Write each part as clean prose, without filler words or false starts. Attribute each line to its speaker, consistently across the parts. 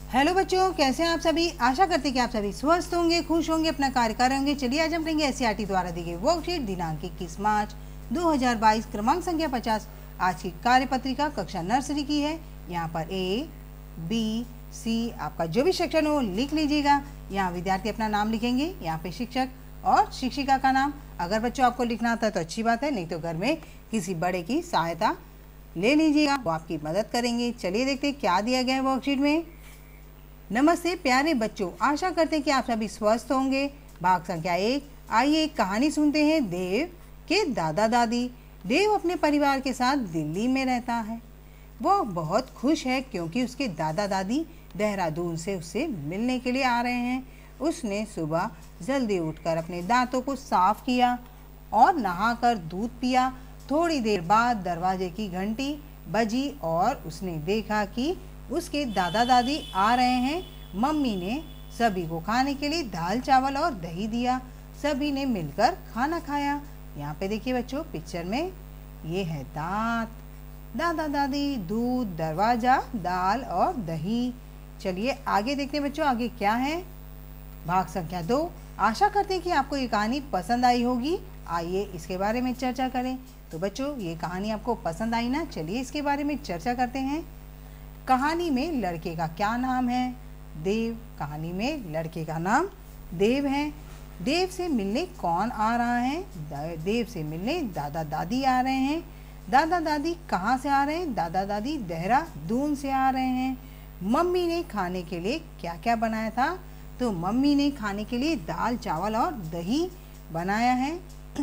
Speaker 1: Hello बच्चों, कैसे हैं आप सभी। आशा करते हैं कि आप सभी स्वस्थ होंगे, खुश होंगे, अपना कार्य कर रहे होंगे। चलिए आज हम पढ़ेंगे एससीईआरटी द्वारा दी गई वर्कशीट दिनांक 21 मार्च 2022 क्रमांक संख्या 50। आज की कार्यपत्रिका कक्षा नर्सरी की है। यहाँ पर ए बी सी आपका जो भी सेक्शन हो लिख लीजिएगा। यहाँ विद्यार्थी अपना नाम लिखेंगे, यहाँ पे शिक्षक और शिक्षिका का नाम। अगर बच्चों आपको लिखना आता है तो अच्छी बात है, नहीं तो घर में किसी बड़े की सहायता ले लीजिएगा, वो आपकी मदद करेंगे। चलिए देखते हैं क्या दिया गया है वर्कशीट में। नमस्ते प्यारे बच्चों, आशा करते हैं कि आप सभी स्वस्थ होंगे। भाग संख्या 1। आइए एक कहानी सुनते हैं देव के दादा दादी। देव अपने परिवार के साथ दिल्ली में रहता है। वो बहुत खुश है क्योंकि उसके दादा दादी देहरादून से उससे मिलने के लिए आ रहे हैं। उसने सुबह जल्दी उठकर अपने दांतों को साफ किया और नहाकर दूध पिया। थोड़ी देर बाद दरवाजे की घंटी बजी और उसने देखा कि उसके दादा दादी आ रहे हैं। मम्मी ने सभी को खाने के लिए दाल चावल और दही दिया। सभी ने मिलकर खाना खाया। यहाँ पे देखिए बच्चों, पिक्चर में ये है दांत, दादा दादी, दूध, दरवाजा, दाल और दही। चलिए आगे देखते हैं बच्चों, आगे क्या है। भाग संख्या 2। आशा करते हैं कि आपको ये कहानी पसंद आई होगी। आइए इसके बारे में चर्चा करें। तो बच्चों ये कहानी आपको पसंद आई ना, चलिए इसके बारे में चर्चा करते हैं। कहानी में लड़के का क्या नाम है? देव। कहानी में लड़के का नाम देव है। देव से मिलने कौन आ रहा है? देव से मिलने दादा दादी आ रहे हैं। दादा दादी कहाँ से आ रहे हैं? दादा दादी देहरादून से आ रहे हैं। मम्मी ने खाने के लिए क्या क्या बनाया था? तो मम्मी ने खाने के लिए दाल चावल और दही बनाया है।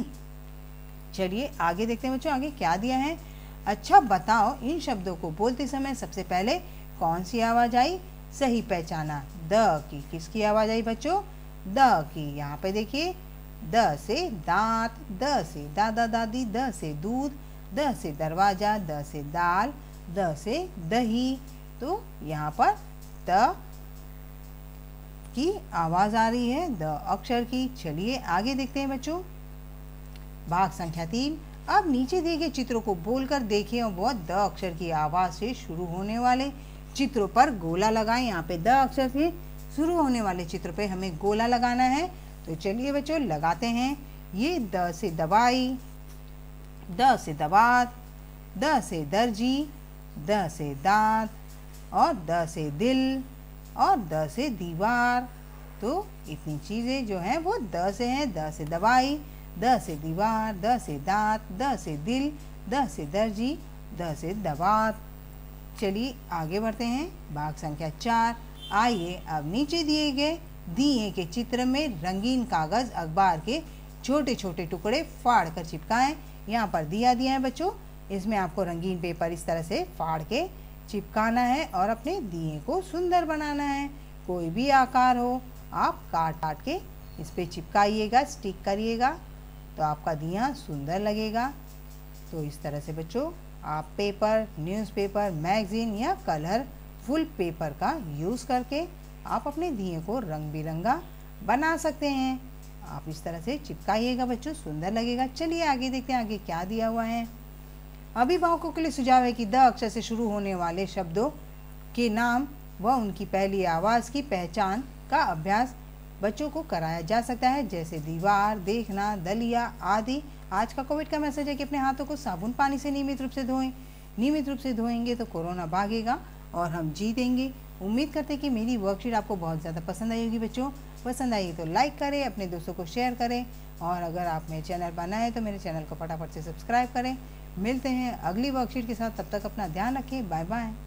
Speaker 1: चलिए आगे देखते हैं बच्चों, आगे क्या दिया है। अच्छा बताओ, इन शब्दों को बोलते समय सबसे पहले कौन सी आवाज़ आई? सही पहचाना, द की। किसकी आवाज़ आई बच्चों? The key. यहाँ पे देखिए, द से दांत, द से दादा दादी, द से दूध, द से दरवाजा, द से दाल, द से दही। तो यहाँ पर द की आवाज़ आ रही है, द अक्षर की। चलिए आगे देखते हैं बच्चों। भाग संख्या 3। अब नीचे दिए गए चित्रों को बोलकर देखें और वह द अक्षर की आवाज़ से शुरू होने वाले चित्रों पर गोला लगाएं। यहाँ पे द अक्षर से शुरू होने वाले चित्र पे हमें गोला लगाना है। तो चलिए बच्चों लगाते हैं। ये द से दवाई, द से दवात, द से दर्जी, द से दांत और द से दिल और द से दीवार। तो इतनी चीज़ें जो हैं वो द से हैं। द से दवाई, द से दीवार, द से दांत, द से दिल, द से दर्जी, द से दवात। चलिए आगे बढ़ते हैं। भाग संख्या 4। आइए अब नीचे दिए गए दिए के चित्र में रंगीन कागज़ अखबार के छोटे छोटे टुकड़े फाड़ कर चिपकाएं। यहाँ पर दिया है बच्चों, इसमें आपको रंगीन पेपर इस तरह से फाड़ के चिपकाना है और अपने दिए को सुंदर बनाना है। कोई भी आकार हो आप काट काट के इस पर चिपकाइएगा, स्टिक करिएगा, तो आपका दिया सुंदर लगेगा। तो इस तरह से बच्चों आप पेपर, न्यूज़पेपर, मैगज़ीन या कलरफुल पेपर का यूज़ करके आप अपने दिए को रंग बिरंगा बना सकते हैं। आप इस तरह से चिपकाइएगा बच्चों, सुंदर लगेगा। चलिए आगे देखते हैं आगे क्या दिया हुआ है। अभिभावकों के लिए सुझाव है कि द अक्षर से शुरू होने वाले शब्दों के नाम व उनकी पहली आवाज़ की पहचान का अभ्यास बच्चों को कराया जा सकता है, जैसे दीवार, देखना, दलिया आदि। आज का कोविड का मैसेज है कि अपने हाथों को साबुन पानी से नियमित रूप से धोएं। नियमित रूप से धोएंगे तो कोरोना भागेगा और हम जीतेंगे। उम्मीद करते हैं कि मेरी वर्कशीट आपको बहुत ज़्यादा पसंद आई होगी बच्चों। पसंद आई तो लाइक करें, अपने दोस्तों को शेयर करें और अगर आप मेरे चैनल पर नए हैं तो मेरे चैनल को फटाफट से सब्सक्राइब करें। मिलते हैं अगली वर्कशीट के साथ, तब तक अपना ध्यान रखें। Bye bye.